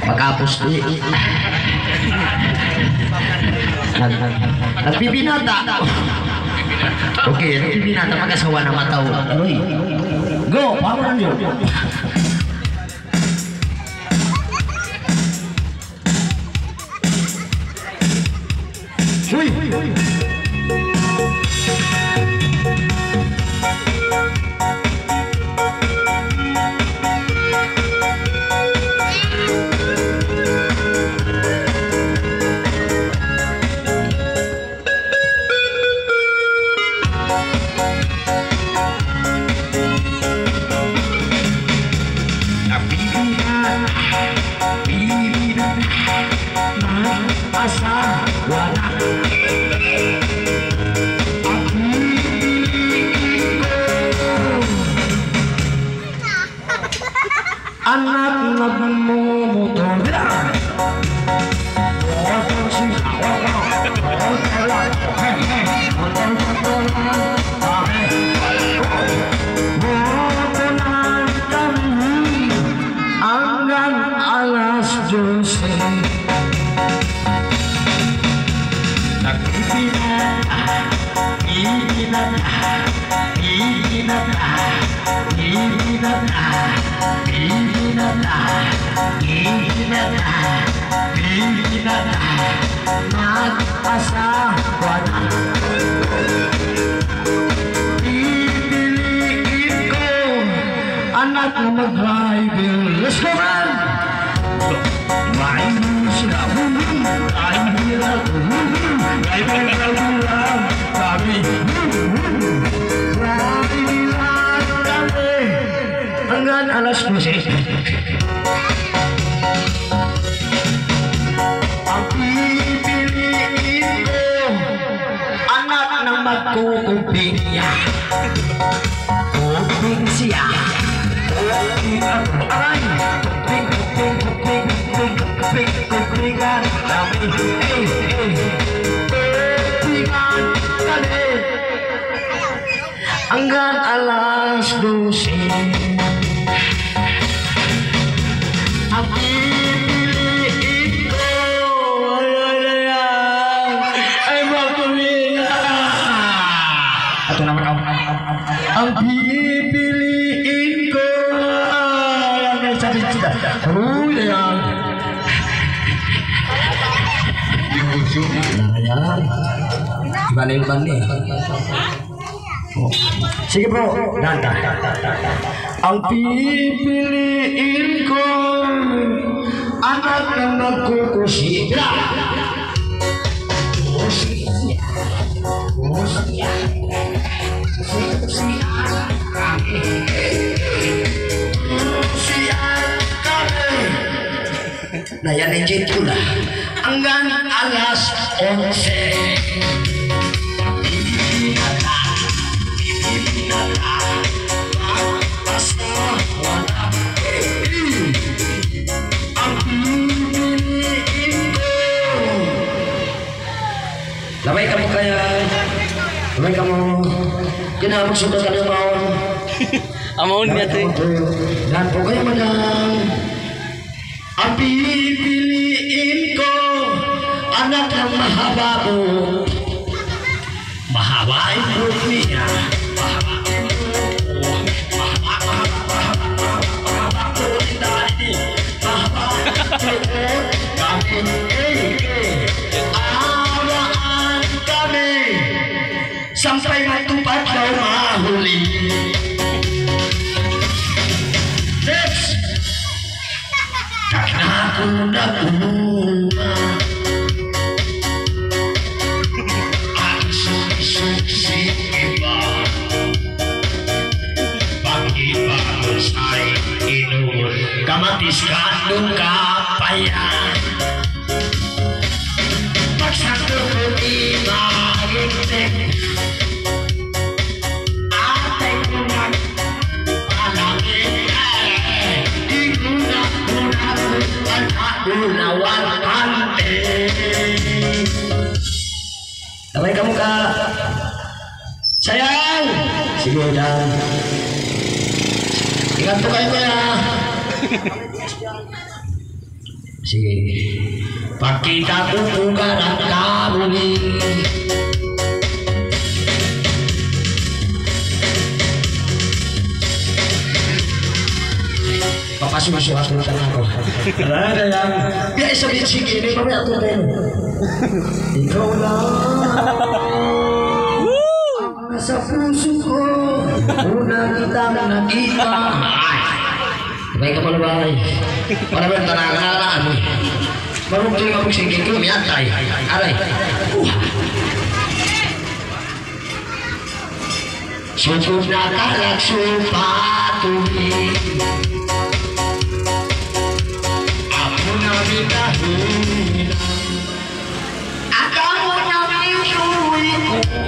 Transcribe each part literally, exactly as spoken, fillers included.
Makapos ko eh. Nagpipinata. Okay, nagpipinata. Mag-asawa na mataw. Go! Paano nyo? Uy! Anak nagmumotor hanggang alas dose nagpipinat iinat iinat iinat Iinata, iinata, iinata, mag-asawa na. Pipiliin ko, anak na mag-driving. Let's go, man! Main sila, ay hirap, ay hirap, sabi, hanggang alas dose ang pipiliin ko anak ng magkukuping niya kuping siya kuping ako aray kuping kuping kuping kuping kuping kupingan kami eh eh kupingan kami hanggang alas dose ang pipiliin ko ay magkuminga ito naman ang ang pipiliin ko ay ang sabi sila uy yan yan ibaling-ibang eh sige bro, nanta. Ang pipiliin ko anak ng magkukusita. Kusita, kusita, kusita kami, kusita kami. Nah yan ang jet ko na hanggang alas onse. Labay kamu kaya, labay kamu, kena sudah kalian mau, amaun niya tuh. Dan pokoknya menang. Ang pipiliin ko anak ng mahabago, mahabain dunia. Sampai matupad daw mahuli. Next, karena aku udah bunga, aksi-aksi iba, bagi bangsa ini, kamatis kandung kapayan, paksa terus mahitek. Gunawan Pante. Damai kamu kak. Sayang. Sige dan. Ingat tuh kayak ya. Sige. Pakita ko kung karang kabuli. Papasok-masok ako na ako. Ada yang biasa bisik ini, kami aku tahu. Ikaw lang ang nasa puso ko. Una kita nakita. Baik ka pala ba? Para ba tanang-tanang mo? Baru tuloy ka pagsingin ko, may atay. Aray. Sukod na talag supatuloy. Ako na bitahin. Ako na bitahin.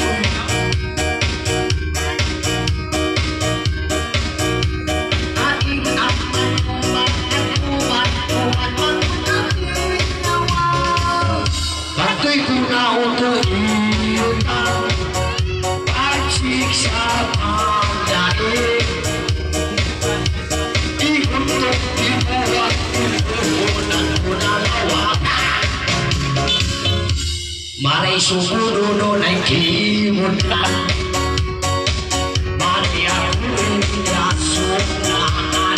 Pagka'y kuna untuk iyutang pagsiksa ang daig. Ihutok ibuhat ibuhunan ko na lawakan. Maray sumununo na kimutan. Maray ako'y nasunahan.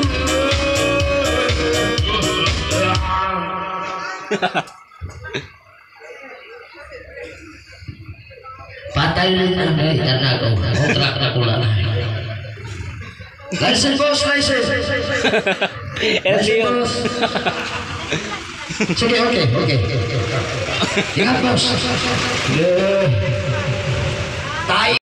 Patay lang ang karena ko. Kontrak na ko lang. License boss, license. License boss. Sige, okay, okay. Ingat boss. Yeah. Tayo.